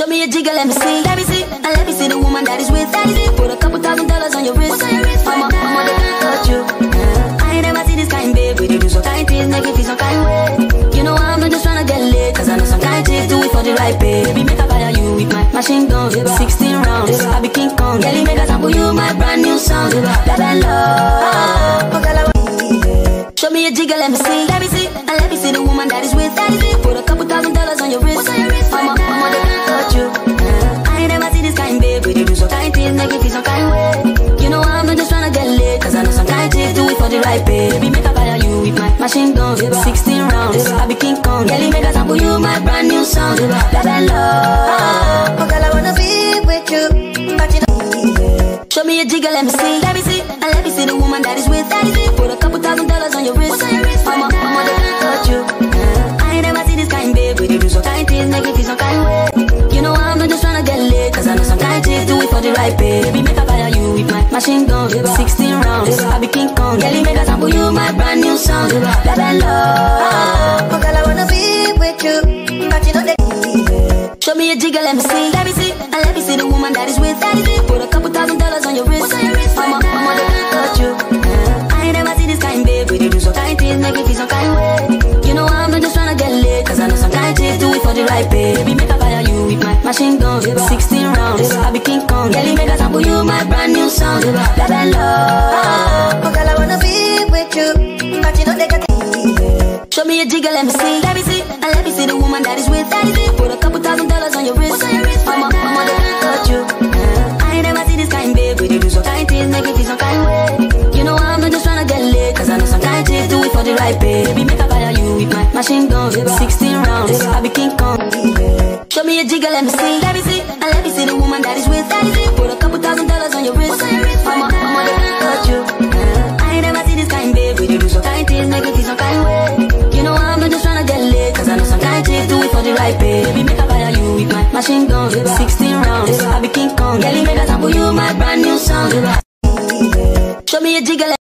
Show me a jigger, let me see. Let me see. And let me see the woman that is with. Put a couple $1,000 on your wrist. Mama, they can't touch you. I ain't never seen this kind, babe. We do some kind things, make it feel some kind way. You know I'm not just tryna get lit, cause I know some kind chicks do it for the right pay. Baby, make a fire you with my machine gun. 16 rounds, I be King Kong. Girl, make a sample you my brand new song. Love and love. Show me a jigger, let me see. Let me see. And let me see the woman that is with. Put a couple $1,000 on your wrist. Mama, they can't touch you. I ain't never seen this kind, babe. We do some kind things, make it feel some kind way. You know I'm not just tryna get lit, cause I know some kind chicks do it for the right pay. Baby, make a fire you with my machine gun. 16 rounds, I be King Kong. Girl, make a sample you my brand new song. Love and love. Oh, girl, I wanna be with you, but you know. Show me a jigger, let me see. Let me see. And let me see the woman that is with. Put a couple $1,000 on your wrist. Mama, they can't touch you. I ain't never seen this kind, babe. We do some kind things, make it feel some kind way. You know I'm not just tryna get lit, cause I know some kind chicks do it for the right pay. Baby, make a fire you with my machine gun. 16 rounds, I be King Kong. Girl, make a sample you my brand new song. Love and love. Oh, girl, I wanna be with you, but you know they. Show me a jigger, let me see. Let me see. And let me see the woman that is with. Put a couple $1,000 on your wrist. Mama, they can't touch you. I ain't never seen this kind, babe. We do some kind things, make it feel some kind way. You know I'm not just tryna get lit, cause I know some kind chicks do it for the right pay. Baby, make a fire you with my machine gun. 16 rounds, I be King Kong. Girl, make a sample you my brand new song. Love and love. Oh, girl, I wanna be with you, but you know they got. Show me a jigger, let me see. Let me see. And let me see the woman that is with. Put a couple $1,000 on your wrist. Mama, they can't touch you. I ain't never seen this kind, babe. We do some kind things, make it feel some kind way. You know I'm not just tryna get lit, cause I know some kind chicks do it for the right pay. Baby, make a fire you with my machine gun. 16 rounds, I be King Kong. Show me a jigger, let me see. Let me see. And let me see the woman that is with. Put a couple $1,000 on your wrist. Mama, they can't touch you. I ain't never seen this kind, babe. We do some kind things, make it feel some kind way. You know I'm not just tryna get lit, cause I know some kind chicks do it for the right pay. Baby, make a fire you with my machine gun. 16 rounds, I be King Kong. Girl, make a sample you my brand new song. Show me a jigger.